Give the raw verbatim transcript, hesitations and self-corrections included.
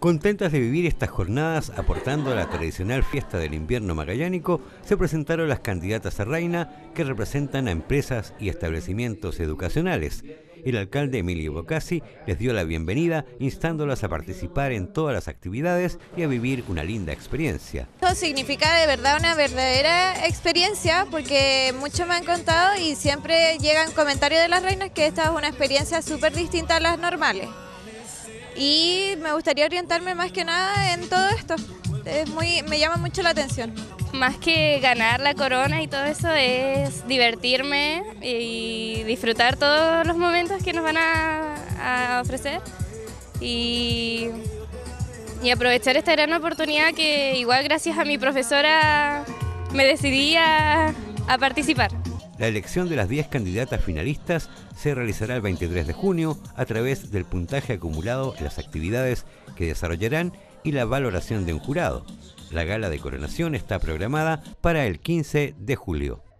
Contentas de vivir estas jornadas aportando a la tradicional fiesta del invierno magallánico, se presentaron las candidatas a reina que representan a empresas y establecimientos educacionales. El alcalde Emilio Bocasi les dio la bienvenida, instándolas a participar en todas las actividades y a vivir una linda experiencia. Esto significa de verdad una verdadera experiencia, porque muchos me han contado y siempre llegan comentarios de las reinas que esta es una experiencia súper distinta a las normales. Y me gustaría orientarme más que nada en todo esto. Es muy, me llama mucho la atención. Más que ganar la corona y todo eso, es divertirme y disfrutar todos los momentos que nos van a, a ofrecer y, y aprovechar esta gran oportunidad que igual gracias a mi profesora me decidí a, a participar. La elección de las diez candidatas finalistas se realizará el veintitrés de junio a través del puntaje acumulado en las actividades que desarrollarán y la valoración de un jurado. La gala de coronación está programada para el quince de julio.